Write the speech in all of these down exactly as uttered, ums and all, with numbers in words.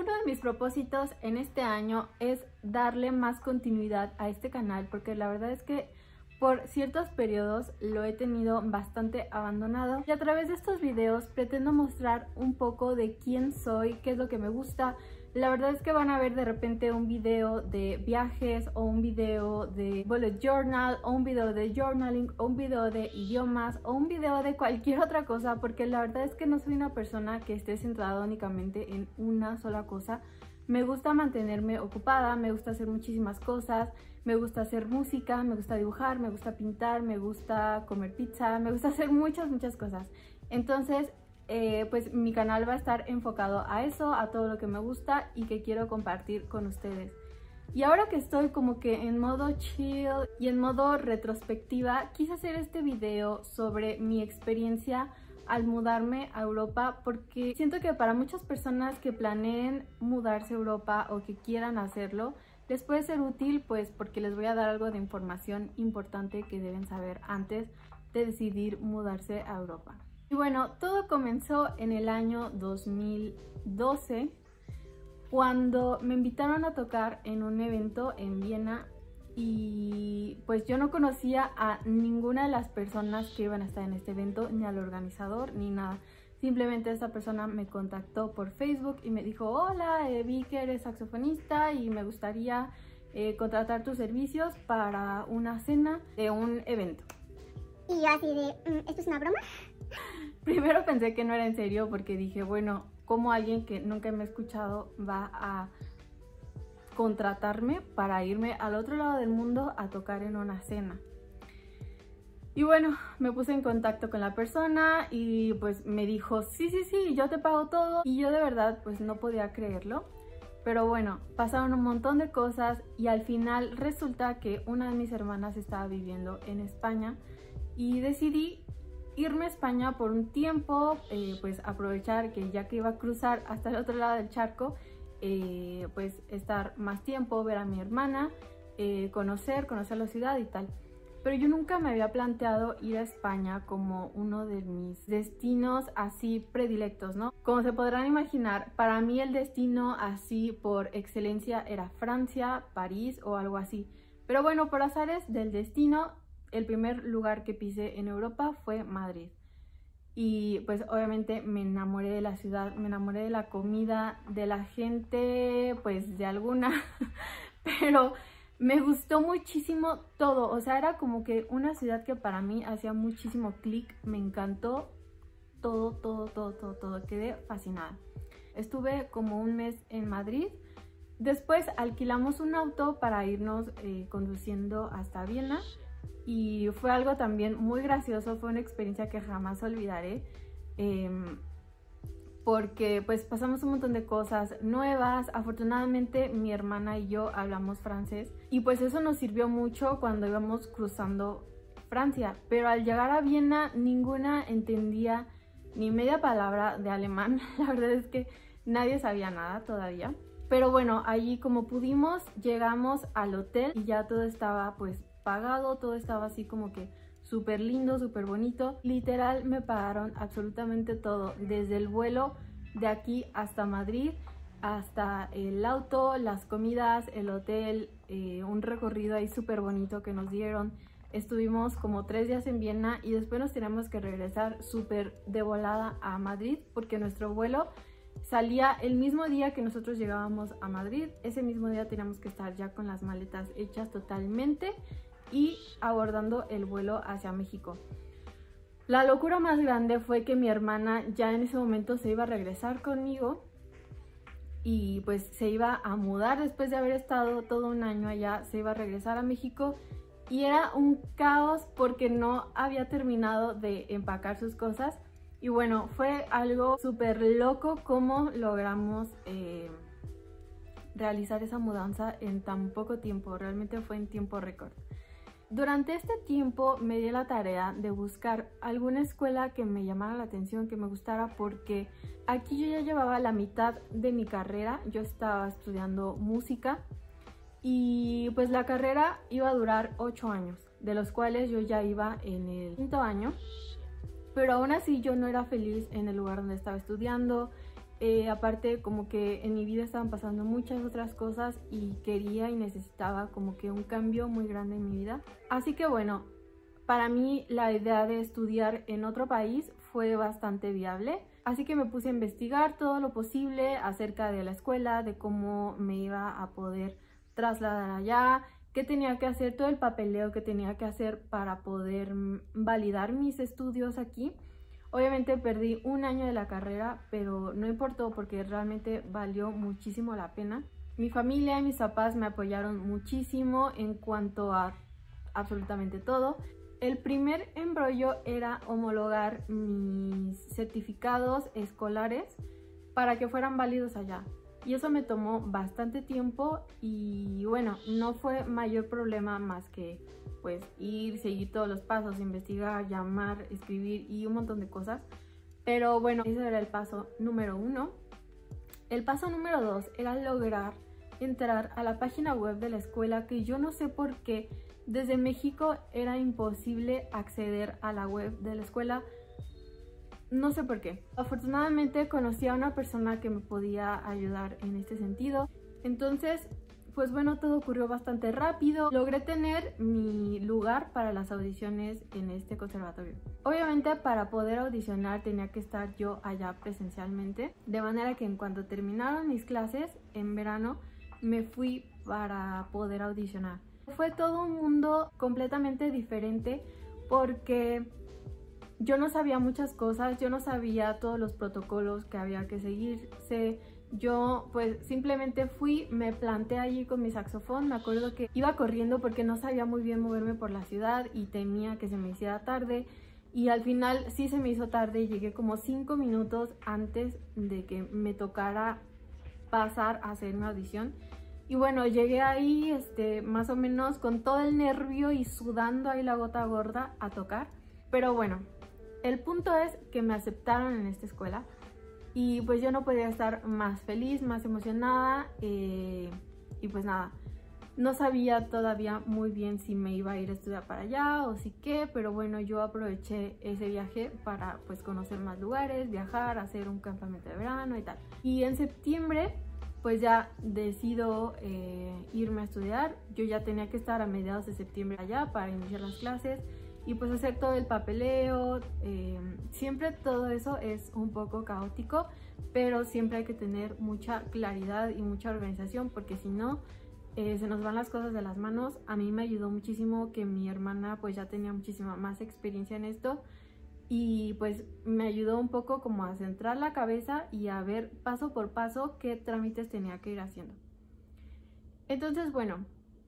Uno de mis propósitos en este año es darle más continuidad a este canal, porque la verdad es que por ciertos periodos lo he tenido bastante abandonado, y a través de estos videos pretendo mostrar un poco de quién soy, qué es lo que me gusta. La verdad es que van a ver de repente un video de viajes o un video de bullet journal o un video de journaling o un video de idiomas o un video de cualquier otra cosa, porque la verdad es que no soy una persona que esté centrada únicamente en una sola cosa. Me gusta mantenerme ocupada, me gusta hacer muchísimas cosas, me gusta hacer música, me gusta dibujar, me gusta pintar, me gusta comer pizza, me gusta hacer muchas, muchas cosas. Entonces, eh, pues mi canal va a estar enfocado a eso, a todo lo que me gusta y que quiero compartir con ustedes. Y ahora que estoy como que en modo chill y en modo retrospectiva, quise hacer este video sobre mi experiencia al mudarme a Europa, porque siento que para muchas personas que planeen mudarse a Europa o que quieran hacerlo, les puede ser útil, pues porque les voy a dar algo de información importante que deben saber antes de decidir mudarse a Europa. Y bueno, todo comenzó en el año dos mil doce, cuando me invitaron a tocar en un evento en Viena. Y pues yo no conocía a ninguna de las personas que iban a estar en este evento, ni al organizador, ni nada. Simplemente esta persona me contactó por Facebook y me dijo: hola, eh, vi que eres saxofonista y me gustaría eh, contratar tus servicios para una cena de un evento. Y yo así de, ¿esto es una broma? Primero pensé que no era en serio, porque dije, bueno, ¿cómo alguien que nunca me ha escuchado va a contratarme para irme al otro lado del mundo a tocar en una cena? Y bueno, me puse en contacto con la persona y pues me dijo, sí, sí, sí, yo te pago todo. Y yo de verdad pues no podía creerlo. Pero bueno, pasaron un montón de cosas y al final resulta que una de mis hermanas estaba viviendo en España y decidí irme a España por un tiempo, eh, pues aprovechar que ya que iba a cruzar hasta el otro lado del charco, Eh, pues estar más tiempo, ver a mi hermana, eh, conocer, conocer la ciudad y tal. Pero yo nunca me había planteado ir a España como uno de mis destinos así predilectos, ¿no? Como se podrán imaginar, para mí el destino así por excelencia era Francia, París o algo así. Pero bueno, por azares del destino, el primer lugar que pisé en Europa fue Madrid. Y pues obviamente me enamoré de la ciudad, me enamoré de la comida, de la gente, pues de alguna, pero me gustó muchísimo todo. O sea, era como que una ciudad que para mí hacía muchísimo clic, me encantó todo, todo, todo, todo, todo, quedé fascinada. Estuve como un mes en Madrid, después alquilamos un auto para irnos eh, conduciendo hasta Viena. Y fue algo también muy gracioso, fue una experiencia que jamás olvidaré, eh, porque pues pasamos un montón de cosas nuevas. Afortunadamente mi hermana y yo hablamos francés y pues eso nos sirvió mucho cuando íbamos cruzando Francia, pero al llegar a Viena ninguna entendía ni media palabra de alemán. La verdad es que nadie sabía nada todavía, pero bueno, allí como pudimos llegamos al hotel y ya todo estaba pues pagado, todo estaba así como que súper lindo, súper bonito. Literal me pagaron absolutamente todo, desde el vuelo de aquí hasta Madrid, hasta el auto, las comidas, el hotel, eh, un recorrido ahí súper bonito que nos dieron. Estuvimos como tres días en Viena y después nos teníamos que regresar súper de volada a Madrid, porque nuestro vuelo salía el mismo día que nosotros llegábamos a Madrid. Ese mismo día teníamos que estar ya con las maletas hechas totalmente y abordando el vuelo hacia México. La locura más grande fue que mi hermana ya en ese momento se iba a regresar conmigo y pues se iba a mudar después de haber estado todo un año allá, se iba a regresar a México y era un caos porque no había terminado de empacar sus cosas. Y bueno, fue algo súper loco cómo logramos eh, realizar esa mudanza en tan poco tiempo, realmente fue en tiempo récord. Durante este tiempo me di la tarea de buscar alguna escuela que me llamara la atención, que me gustara, porque aquí yo ya llevaba la mitad de mi carrera. Yo estaba estudiando música y pues la carrera iba a durar ocho años, de los cuales yo ya iba en el quinto año, pero aún así yo no era feliz en el lugar donde estaba estudiando. Eh, aparte como que en mi vida estaban pasando muchas otras cosas y quería y necesitaba como que un cambio muy grande en mi vida. Así que bueno, para mí la idea de estudiar en otro país fue bastante viable. Así que me puse a investigar todo lo posible acerca de la escuela, de cómo me iba a poder trasladar allá, qué tenía que hacer, todo el papeleo que tenía que hacer para poder validar mis estudios aquí. Obviamente perdí un año de la carrera, pero no importó porque realmente valió muchísimo la pena. Mi familia y mis papás me apoyaron muchísimo en cuanto a absolutamente todo. El primer embrollo era homologar mis certificados escolares para que fueran válidos allá. Y eso me tomó bastante tiempo y bueno, no fue mayor problema más que pues ir, seguir todos los pasos, investigar, llamar, escribir y un montón de cosas. Pero bueno, ese era el paso número uno. El paso número dos era lograr entrar a la página web de la escuela, que yo no sé por qué desde México era imposible acceder a la web de la escuela. No sé por qué. Afortunadamente conocí a una persona que me podía ayudar en este sentido. Entonces, pues bueno, todo ocurrió bastante rápido. Logré tener mi lugar para las audiciones en este conservatorio. Obviamente para poder audicionar tenía que estar yo allá presencialmente. De manera que en cuanto terminaron mis clases en verano, me fui para poder audicionar. Fue todo un mundo completamente diferente porque yo no sabía muchas cosas, yo no sabía todos los protocolos que había que seguirse. Yo pues simplemente fui, me planté allí con mi saxofón. Me acuerdo que iba corriendo porque no sabía muy bien moverme por la ciudad y temía que se me hiciera tarde. Y al final sí se me hizo tarde y llegué como cinco minutos antes de que me tocara pasar a hacer mi audición. Y bueno, llegué ahí este, más o menos con todo el nervio y sudando ahí la gota gorda a tocar. Pero bueno, el punto es que me aceptaron en esta escuela y pues yo no podía estar más feliz, más emocionada eh, y pues nada, no sabía todavía muy bien si me iba a ir a estudiar para allá o si qué, pero bueno, yo aproveché ese viaje para pues conocer más lugares, viajar, hacer un campamento de verano y tal. Y en septiembre pues ya decido eh, irme a estudiar. Yo ya tenía que estar a mediados de septiembre allá para iniciar las clases y pues hacer todo el papeleo. Eh, siempre todo eso es un poco caótico, pero siempre hay que tener mucha claridad y mucha organización porque si no eh, se nos van las cosas de las manos. A mí me ayudó muchísimo que mi hermana pues ya tenía muchísima más experiencia en esto y pues me ayudó un poco como a centrar la cabeza y a ver paso por paso qué trámites tenía que ir haciendo. Entonces bueno,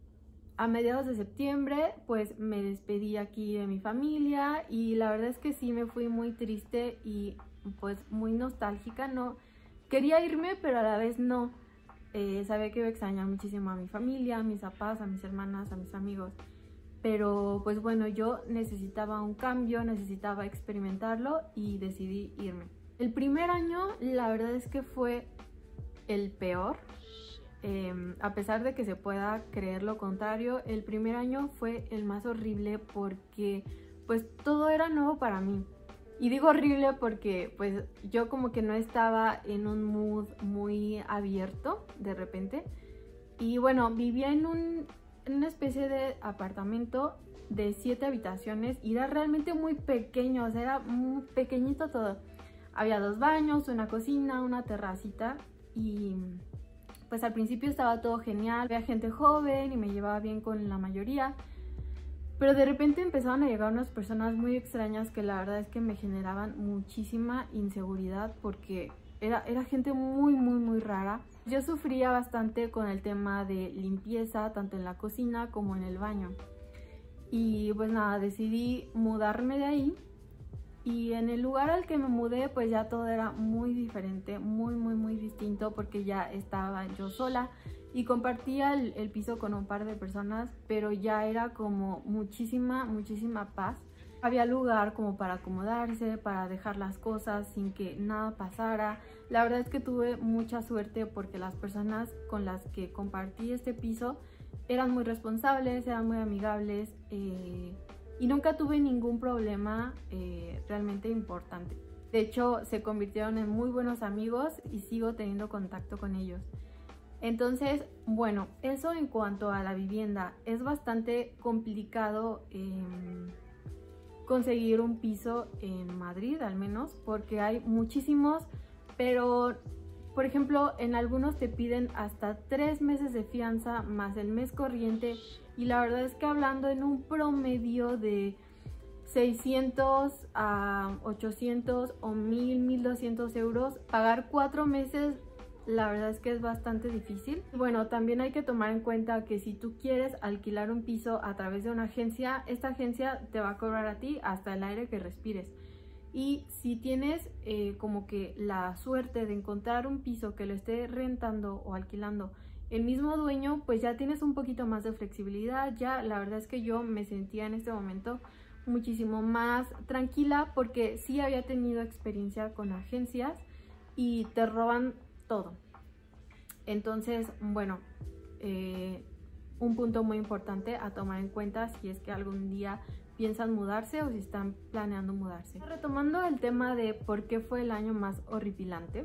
a mediados de septiembre pues me despedí aquí de mi familia y la verdad es que sí me fui muy triste y pues muy nostálgica. No quería irme, pero a la vez no. Eh, sabía que iba a extrañar muchísimo a mi familia, a mis papás, a mis hermanas, a mis amigos. Pero pues bueno, yo necesitaba un cambio, necesitaba experimentarlo y decidí irme. El primer año la verdad es que fue el peor. Eh, a pesar de que se pueda creer lo contrario, el primer año fue el más horrible porque pues todo era nuevo para mí. Y digo horrible porque pues yo como que no estaba en un mood muy abierto de repente. Y bueno, vivía en un, en una especie de apartamento de siete habitaciones y era realmente muy pequeño, o sea, era muy pequeñito todo. Había dos baños, una cocina, una terracita y pues al principio estaba todo genial. Había gente joven y me llevaba bien con la mayoría. Pero de repente empezaron a llegar unas personas muy extrañas que la verdad es que me generaban muchísima inseguridad porque era, era gente muy, muy, muy rara. Yo sufría bastante con el tema de limpieza, tanto en la cocina como en el baño. Y pues nada, decidí mudarme de ahí. Y en el lugar al que me mudé, pues ya todo era muy diferente, muy, muy, muy distinto porque ya estaba yo sola. Y compartía el, el piso con un par de personas, pero ya era como muchísima, muchísima paz. Había lugar como para acomodarse, para dejar las cosas sin que nada pasara. La verdad es que tuve mucha suerte porque las personas con las que compartí este piso eran muy responsables, eran muy amigables eh, y nunca tuve ningún problema eh, realmente importante. De hecho, se convirtieron en muy buenos amigos y sigo teniendo contacto con ellos. Entonces, bueno, eso en cuanto a la vivienda. Es bastante complicado eh, conseguir un piso en Madrid, al menos, porque hay muchísimos, pero, por ejemplo, en algunos te piden hasta tres meses de fianza más el mes corriente, y la verdad es que hablando en un promedio de seiscientos a ochocientos o mil, mil doscientos euros, pagar cuatro meses, la verdad es que es bastante difícil. Bueno, también hay que tomar en cuenta que si tú quieres alquilar un piso a través de una agencia, esta agencia te va a cobrar a ti hasta el aire que respires. Y si tienes eh, como que la suerte de encontrar un piso que lo esté rentando o alquilando el mismo dueño, pues ya tienes un poquito más de flexibilidad. Ya la verdad es que yo me sentía en este momento muchísimo más tranquila porque sí había tenido experiencia con agencias y te roban todo. Entonces, bueno, eh, un punto muy importante a tomar en cuenta si es que algún día piensan mudarse o si están planeando mudarse. Retomando el tema de por qué fue el año más horripilante,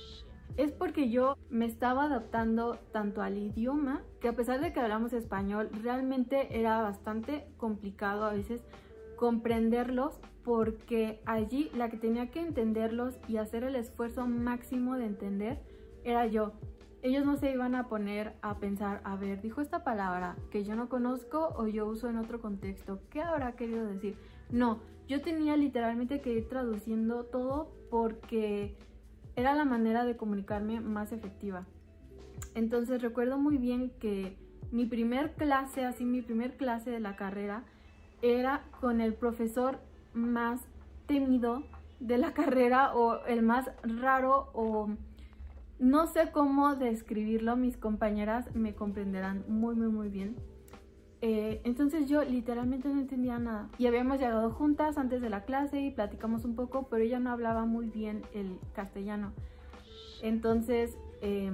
es porque yo me estaba adaptando tanto al idioma, que a pesar de que hablamos español, realmente era bastante complicado a veces comprenderlos, porque allí la que tenía que entenderlos y hacer el esfuerzo máximo de entender era yo. Ellos no se iban a poner a pensar, a ver, dijo esta palabra que yo no conozco o yo uso en otro contexto, ¿qué habrá querido decir? No, yo tenía literalmente que ir traduciendo todo porque era la manera de comunicarme más efectiva. Entonces recuerdo muy bien que mi primer clase, así mi primer clase de la carrera, era con el profesor más temido de la carrera, o el más raro, o no sé cómo describirlo, mis compañeras me comprenderán muy muy muy bien. Eh, entonces yo literalmente no entendía nada y habíamos llegado juntas antes de la clase y platicamos un poco, pero ella no hablaba muy bien el castellano. Entonces eh,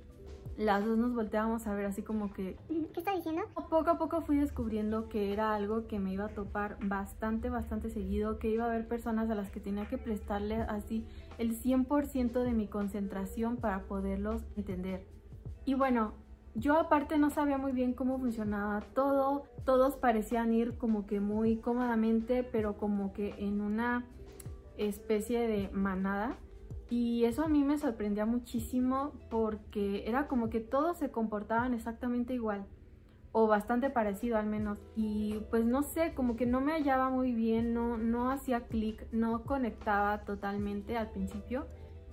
las dos nos volteábamos a ver así como que... ¿Qué está diciendo? Poco a poco fui descubriendo que era algo que me iba a topar bastante, bastante seguido, que iba a haber personas a las que tenía que prestarle así el cien por ciento de mi concentración para poderlos entender. Y bueno, yo aparte no sabía muy bien cómo funcionaba todo, todos parecían ir como que muy cómodamente, pero como que en una especie de manada. Y eso a mí me sorprendía muchísimo porque era como que todos se comportaban exactamente igual, o bastante parecido al menos. Y pues no sé, como que no me hallaba muy bien, no, no hacía clic, no conectaba totalmente al principio.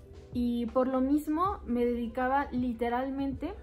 Y por lo mismo me dedicaba literalmente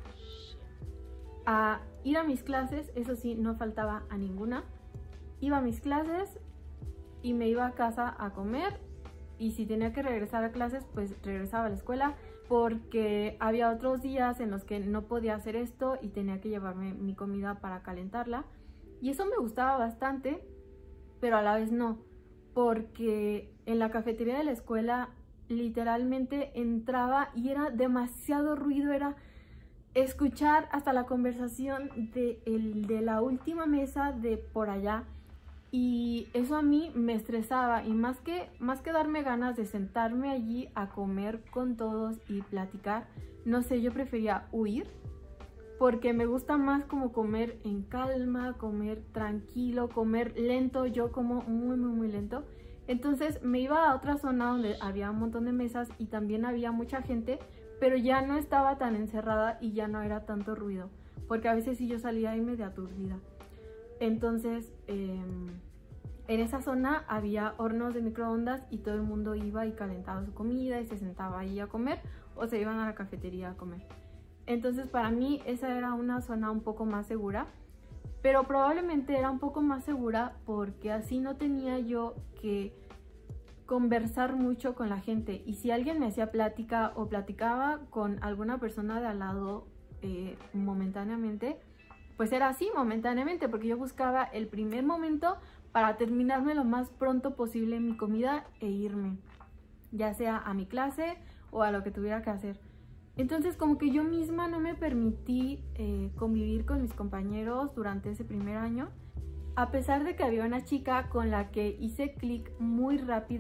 a ir a mis clases, eso sí, no faltaba a ninguna. Iba a mis clases y me iba a casa a comer. Y si tenía que regresar a clases, pues regresaba a la escuela, porque había otros días en los que no podía hacer esto y tenía que llevarme mi comida para calentarla. Y eso me gustaba bastante, pero a la vez no, porque en la cafetería de la escuela literalmente entraba y era demasiado ruido, era escuchar hasta la conversación de, el, de la última mesa de por allá. Y eso a mí me estresaba, y más que, más que darme ganas de sentarme allí a comer con todos y platicar, no sé, yo prefería huir, porque me gusta más como comer en calma, comer tranquilo, comer lento. Yo como muy muy muy lento. Entonces me iba a otra zona donde había un montón de mesas y también había mucha gente, pero ya no estaba tan encerrada y ya no era tanto ruido, porque a veces sí yo salía ahí medio aturdida. Entonces, eh, en esa zona había hornos de microondas y todo el mundo iba y calentaba su comida y se sentaba ahí a comer, o se iban a la cafetería a comer. Entonces, para mí esa era una zona un poco más segura, pero probablemente era un poco más segura porque así no tenía yo que conversar mucho con la gente. Y si alguien me hacía plática o platicaba con alguna persona de al lado eh, momentáneamente, pues era así, momentáneamente, porque yo buscaba el primer momento para terminarme lo más pronto posible mi comida e irme, ya sea a mi clase o a lo que tuviera que hacer. Entonces como que yo misma no me permití eh, convivir con mis compañeros durante ese primer año, a pesar de que había una chica con la que hice clic muy rápido.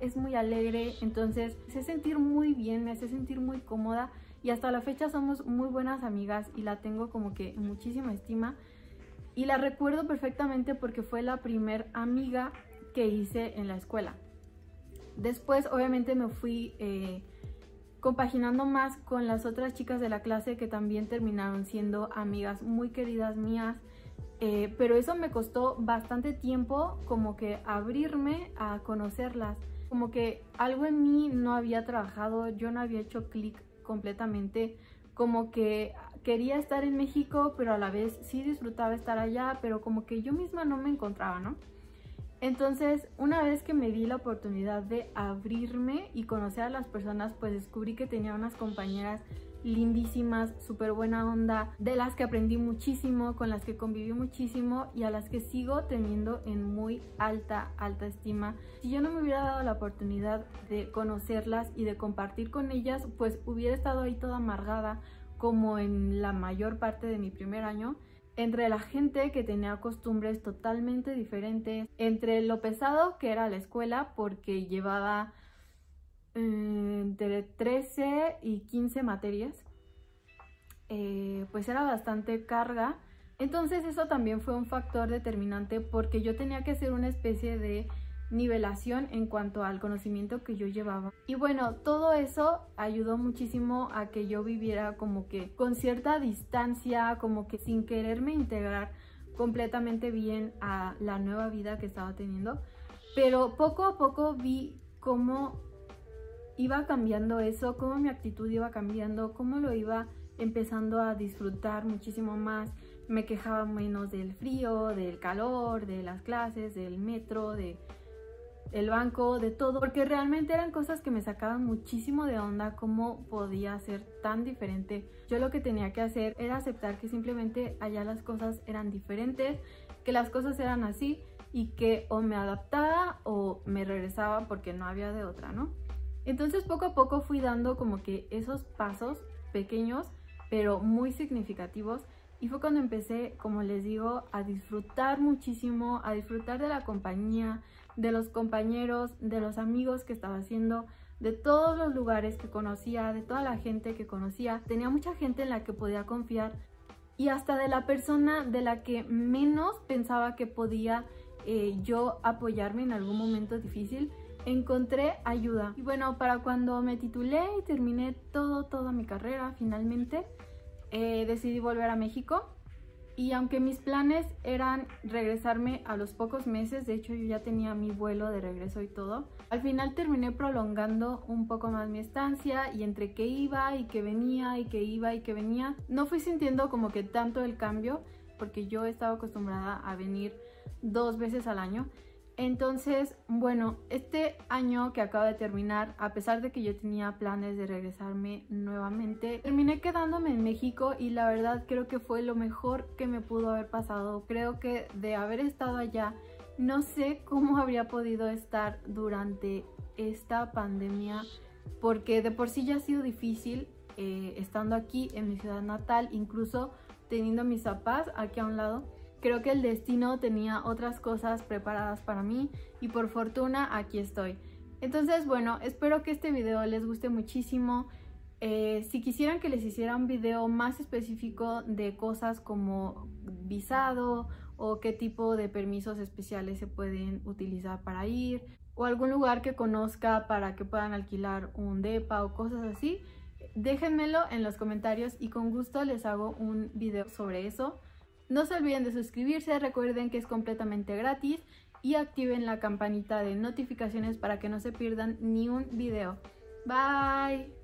es muy alegre, entonces me hace sentir muy bien, me hace sentir muy cómoda y hasta la fecha somos muy buenas amigas y la tengo como que en muchísima estima. Y la recuerdo perfectamente porque fue la primer amiga que hice en la escuela. Después obviamente me fui eh, compaginando más con las otras chicas de la clase que también terminaron siendo amigas muy queridas mías. Eh, pero eso me costó bastante tiempo como que abrirme a conocerlas. Como que algo en mí no había trabajado, yo no había hecho clic completamente. Como que quería estar en México, pero a la vez sí disfrutaba estar allá, pero como que yo misma no me encontraba, ¿no? Entonces, una vez que me di la oportunidad de abrirme y conocer a las personas, pues descubrí que tenía unas compañeras lindísimas, súper buena onda, de las que aprendí muchísimo, con las que conviví muchísimo y a las que sigo teniendo en muy alta, alta estima. Si yo no me hubiera dado la oportunidad de conocerlas y de compartir con ellas, pues hubiera estado ahí toda amargada, como en la mayor parte de mi primer año, entre la gente que tenía costumbres totalmente diferentes, entre lo pesado que era la escuela, porque llevaba entre trece y quince materias, eh, pues era bastante carga. Entonces eso también fue un factor determinante porque yo tenía que hacer una especie de nivelación en cuanto al conocimiento que yo llevaba. Y bueno, todo eso ayudó muchísimo a que yo viviera como que con cierta distancia, como que sin quererme integrar completamente bien a la nueva vida que estaba teniendo. Pero poco a poco vi cómo iba cambiando eso, cómo mi actitud iba cambiando, cómo lo iba empezando a disfrutar muchísimo más. Me quejaba menos del frío, del calor, de las clases, del metro, de el banco, de todo, porque realmente eran cosas que me sacaban muchísimo de onda, cómo podía ser tan diferente. Yo lo que tenía que hacer era aceptar que simplemente allá las cosas eran diferentes, que las cosas eran así y que o me adaptaba o me regresaba porque no había de otra, ¿no? Entonces poco a poco fui dando como que esos pasos pequeños pero muy significativos y fue cuando empecé, como les digo, a disfrutar muchísimo, a disfrutar de la compañía, de los compañeros, de los amigos que estaba haciendo, de todos los lugares que conocía, de toda la gente que conocía. Tenía mucha gente en la que podía confiar y hasta de la persona de la que menos pensaba que podía eh, yo apoyarme en algún momento difícil. Encontré ayuda. Y bueno, para cuando me titulé y terminé todo, toda mi carrera finalmente, eh, decidí volver a México. Y aunque mis planes eran regresarme a los pocos meses, de hecho yo ya tenía mi vuelo de regreso y todo, al final terminé prolongando un poco más mi estancia y entre que iba y que venía y que iba y que venía, no fui sintiendo como que tanto el cambio porque yo estaba acostumbrada a venir dos veces al año. Entonces, bueno, este año que acaba de terminar, a pesar de que yo tenía planes de regresarme nuevamente, terminé quedándome en México y la verdad creo que fue lo mejor que me pudo haber pasado. Creo que de haber estado allá, no sé cómo habría podido estar durante esta pandemia, porque de por sí ya ha sido difícil eh, estando aquí en mi ciudad natal, incluso teniendo mis papás aquí a un lado. Creo que el destino tenía otras cosas preparadas para mí y por fortuna aquí estoy. Entonces, bueno, espero que este video les guste muchísimo. Eh, si quisieran que les hiciera un video más específico de cosas como visado o qué tipo de permisos especiales se pueden utilizar para ir, o algún lugar que conozca para que puedan alquilar un depa o cosas así, déjenmelo en los comentarios y con gusto les hago un video sobre eso. No se olviden de suscribirse, recuerden que es completamente gratis y activen la campanita de notificaciones para que no se pierdan ni un video. Bye.